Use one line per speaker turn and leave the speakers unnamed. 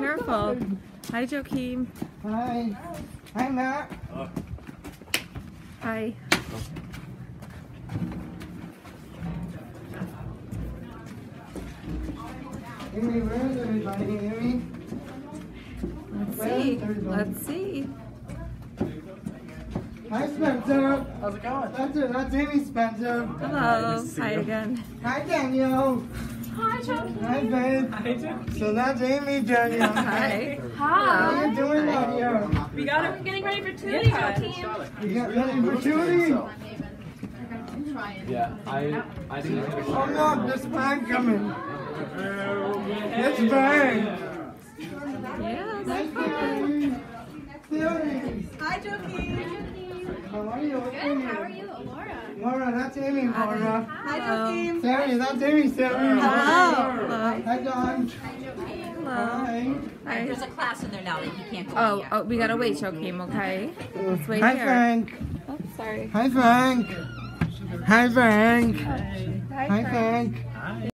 careful. Hi, Joachim.
Hi. Hi, Matt.
Hi.
Amy, where is everybody, Amy?
Let's see. Let's see.
Hi, Spencer.
How's it going?
Spencer, that's Amy, Spencer.
Hello. Hi again.
Hi, Danielle.
Hi, Joachim.
Hi, babe.
Hi, Joachim.
So that's Amy, Danielle.
Hi.
How are you doing out here?
We got it. We're getting ready for Tuesday, Joachim.
You got ready for Judy?
Yeah, I didn't get a
Oh no, there's bang coming. It's bang.
Yeah,
Hi,
that's
Judy.
Hi, Joachim.
How are you?
Good. How are you, Allura?
Laura, that's Amy, Laura.
Hi, Joachim.
Terry, that's Amy, Terry.
Hello.
Hi, Dawn.
Hello.
Hi.
Hi.
There's a class in there now that you can't go in yet.
Oh, we gotta wait, Joachim, okay? Let's wait
Hi,
here.
Frank.
Oh, sorry.
Hi, Frank. Hi, Frank.
Hi,
Hi, Frank.